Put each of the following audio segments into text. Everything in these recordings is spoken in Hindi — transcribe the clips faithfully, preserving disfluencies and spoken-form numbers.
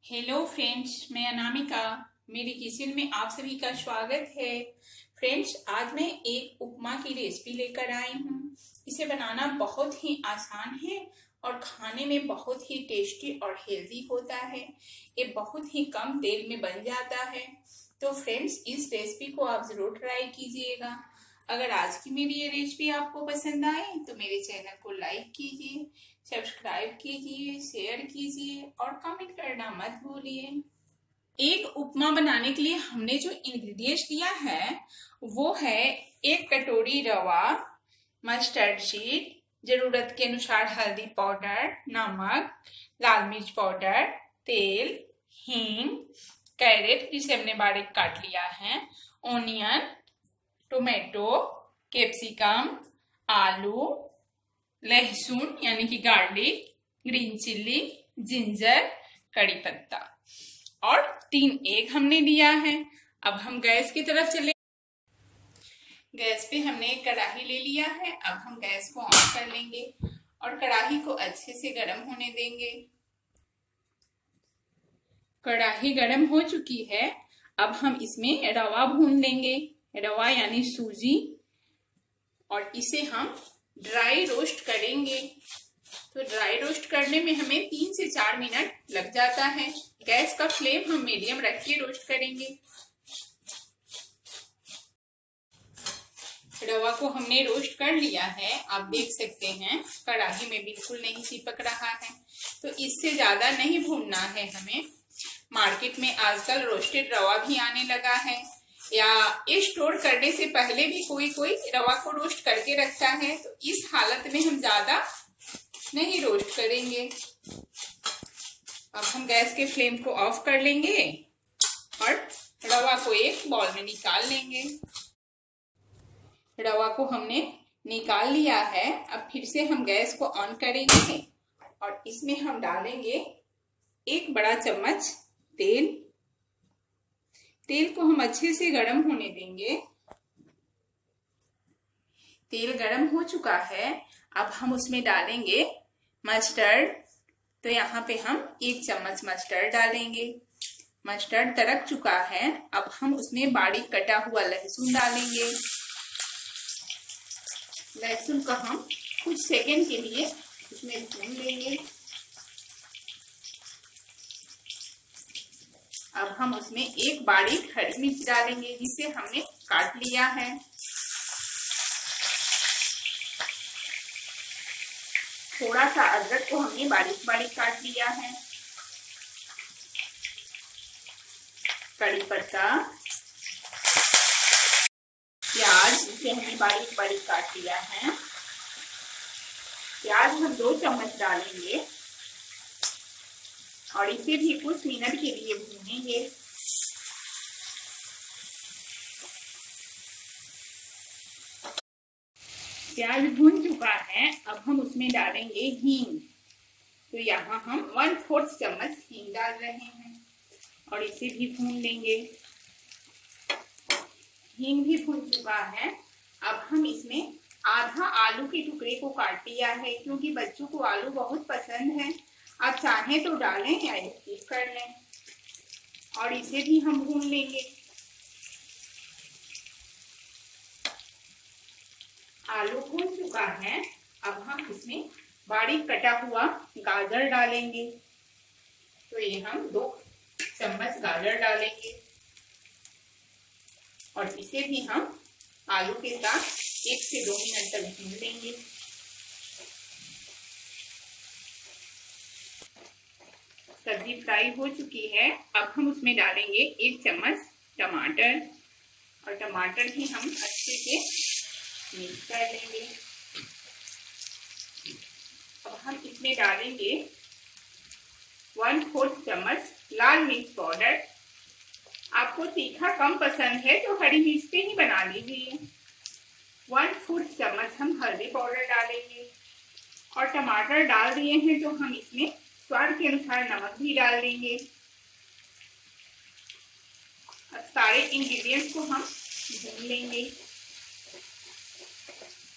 हेलो फ्रेंड्स, मैं अनामिका। मेरे किचन में आप सभी का स्वागत है। फ्रेंड्स, आज मैं एक उपमा की रेसिपी लेकर आई हूँ। इसे बनाना बहुत ही आसान है और खाने में बहुत ही टेस्टी और हेल्दी होता है। ये बहुत ही कम तेल में बन जाता है। तो फ्रेंड्स, इस रेसिपी को आप ज़रूर ट्राई कीजिएगा। अगर आज की मेरी ये रेसिपी आपको पसंद आए तो मेरे चैनल को लाइक कीजिए, सब्सक्राइब कीजिए, शेयर कीजिए और कमेंट करना मत भूलिए। एक उपमा बनाने के लिए हमने जो इंग्रेडिएंट्स लिया है वो है एक कटोरी रवा, मस्टर्ड सीड, जरूरत के अनुसार हल्दी पाउडर, नमक, लाल मिर्च पाउडर, तेल, हींग, कैरेट जिसे हमने बारीक काट लिया है, ओनियन, टोमेटो, कैप्सिकम, आलू, लहसुन यानी कि गार्लिक, ग्रीन चिल्ली, जिंजर, कड़ी पत्ता और तीन एग हमने लिया है। अब हम गैस की तरफ चले। गैस पे हमने एक कढ़ाई ले लिया है। अब हम गैस को ऑन कर लेंगे और कढ़ाई को अच्छे से गर्म होने देंगे। कढ़ाई गर्म हो चुकी है। अब हम इसमें रवा भून लेंगे। रवा यानी सूजी, और इसे हम ड्राई रोस्ट करेंगे। तो ड्राई रोस्ट करने में हमें तीन से चार मिनट लग जाता है। गैस का फ्लेम हम मीडियम रख के रोस्ट करेंगे। रवा को हमने रोस्ट कर लिया है। आप देख सकते हैं कढ़ाई में बिल्कुल नहीं चिपक रहा है। तो इससे ज्यादा नहीं भूनना है हमें। मार्केट में आजकल रोस्टेड रवा भी आने लगा है, या ये स्टोर करने से पहले भी कोई कोई रवा को रोस्ट करके रखता है। तो इस हालत में हम ज्यादा नहीं रोस्ट करेंगे। अब हम गैस के फ्लेम को ऑफ कर लेंगे और रवा को एक बाउल में निकाल लेंगे। रवा को हमने निकाल लिया है। अब फिर से हम गैस को ऑन करेंगे और इसमें हम डालेंगे एक बड़ा चम्मच तेल। तेल को हम अच्छे से गरम होने देंगे। तेल गरम हो चुका है। अब हम उसमें डालेंगे मस्टर्ड। तो यहाँ पे हम एक चम्मच मस्टर्ड डालेंगे। मस्टर्ड तड़क चुका है। अब हम उसमें बारीक कटा हुआ लहसुन डालेंगे। लहसुन को हम कुछ सेकंड के लिए उसमें भून लेंगे। अब हम उसमें एक बारीक हरी मिर्च डालेंगे जिसे हमने काट लिया है। थोड़ा सा अदरक को हमने बारीक बारीक काट लिया है। कड़ी पत्ता, प्याज जिसे हमने बारीक बारीक काट लिया है। प्याज हम दो चम्मच डालेंगे और इसे भी कुछ मिनट के लिए भूनेंगे। प्याज भून चुका है। अब हम उसमें डालेंगे हींग। तो यहाँ हम वन फोर्थ चम्मच हींग डाल रहे हैं और इसे भी भून लेंगे। हींग भी भून चुका है। अब हम इसमें आधा आलू के टुकड़े को काट लिया है, क्योंकि बच्चों को आलू बहुत पसंद है। आप चाहें तो डालें या स्किप कर लें और इसे भी हम भून लेंगे। आलू भून चुका है। अब हम इसमें बारीक कटा हुआ गाजर डालेंगे। तो ये हम दो चम्मच गाजर डालेंगे और इसे भी हम आलू के साथ एक से दो मिनट तक भून लेंगे। सब्जी फ्राई हो चुकी है। अब हम उसमें डालेंगे एक चम्मच टमाटर और टमाटर भी हम अच्छे से मिक्स कर लेंगे। अब हम इसमें डालेंगे वन फोर्थ चम्मच लाल मिर्च पाउडर। आपको तीखा कम पसंद है तो हरी मिर्च पे ही बना लीजिए। वन फोर्थ चम्मच हम हल्दी पाउडर डालेंगे और टमाटर डाल दिए हैं तो हम इसमें स्वाद के अनुसार नमक भी डाल देंगे। अब सारे इंग्रेडिएंट्स को हम भून लेंगे।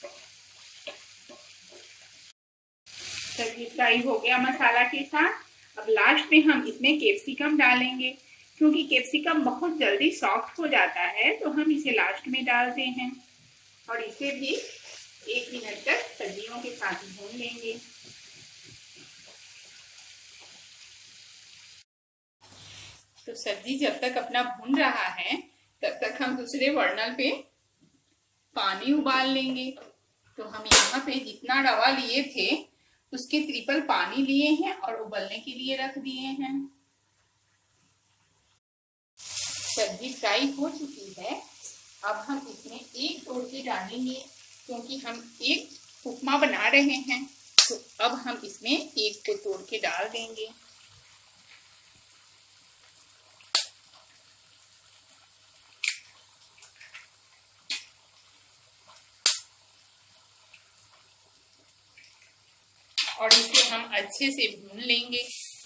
सब्जी फ्राई हो गया मसाला के साथ। अब लास्ट में हम इसमें कैप्सिकम डालेंगे, क्योंकि कैप्सिकम बहुत जल्दी सॉफ्ट हो जाता है, तो हम इसे लास्ट में डालते हैं और इसे भी एक मिनट तक सब्जियों के साथ भून लेंगे। तो सब्जी जब तक अपना भून रहा है तब तक हम दूसरे बर्नल पे पानी उबाल लेंगे। तो हम यहाँ पे जितना रवा लिए थे उसके ट्रिपल पानी लिए हैं और उबलने के लिए रख दिए हैं। सब्जी फ्राई हो चुकी है। अब हम इसमें एक तोड़ के डालेंगे, क्योंकि हम एक उपमा बना रहे हैं। तो अब हम इसमें एक को तोड़ के डाल देंगे। और इसे हम अच्छे से भून लेंगे।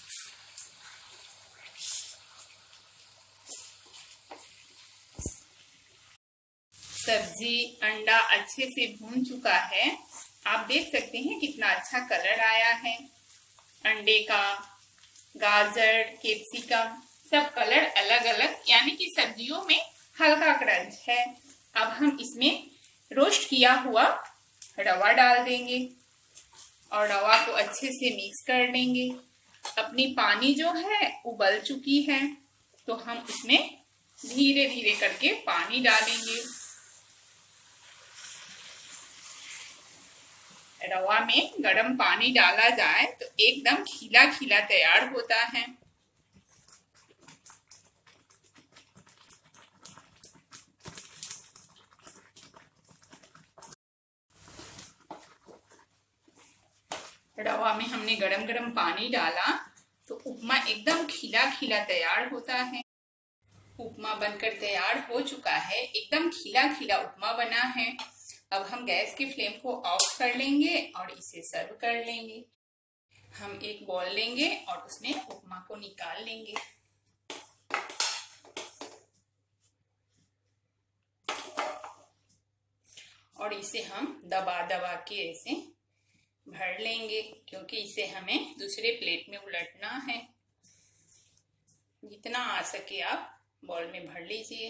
सब्जी अंडा अच्छे से भून चुका है। आप देख सकते हैं कितना अच्छा कलर आया है। अंडे का, गाजर, कैप्सिकम सब कलर अलग अलग, यानी कि सब्जियों में हल्का क्रंच है। अब हम इसमें रोस्ट किया हुआ रवा डाल देंगे और रवा को अच्छे से मिक्स कर लेंगे। अपनी पानी जो है उबल चुकी है, तो हम इसमें धीरे धीरे करके पानी डालेंगे। रवा में गरम पानी डाला जाए तो एकदम खिला खिला तैयार होता है। रवा में हमने गरम गरम पानी डाला तो उपमा एकदम खिला खिला तैयार होता है। उपमा बनकर तैयार हो चुका है। एकदम खिला खिला उपमा बना है। अब हम गैस की फ्लेम को ऑफ कर लेंगे और इसे सर्व कर लेंगे। हम एक बॉल लेंगे और उसमें उपमा को निकाल लेंगे। और इसे हम दबा दबा के ऐसे भर लेंगे, क्योंकि इसे हमें दूसरे प्लेट में उलटना है। जितना आ सके आप बॉल में भर लीजिए।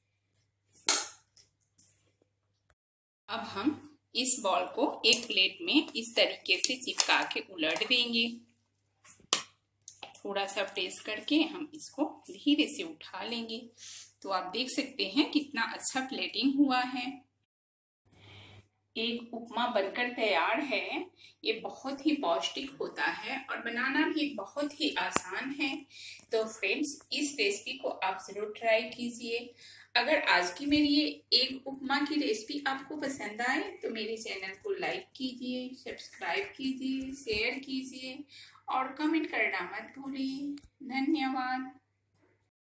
अब हम इस बॉल को एक प्लेट में इस तरीके से चिपका के उलट देंगे। थोड़ा सा प्रेस करके हम इसको धीरे से उठा लेंगे। तो आप देख सकते हैं कितना अच्छा प्लेटिंग हुआ है। एक उपमा बनकर तैयार है। ये बहुत ही पौष्टिक होता है और बनाना भी बहुत ही आसान है। तो फ्रेंड्स, इस रेसिपी को आप जरूर ट्राई कीजिए। अगर आज की मेरी ये एक उपमा की रेसिपी आपको पसंद आए तो मेरे चैनल को लाइक कीजिए, सब्सक्राइब कीजिए, शेयर कीजिए और कमेंट करना मत भूलिए। धन्यवाद।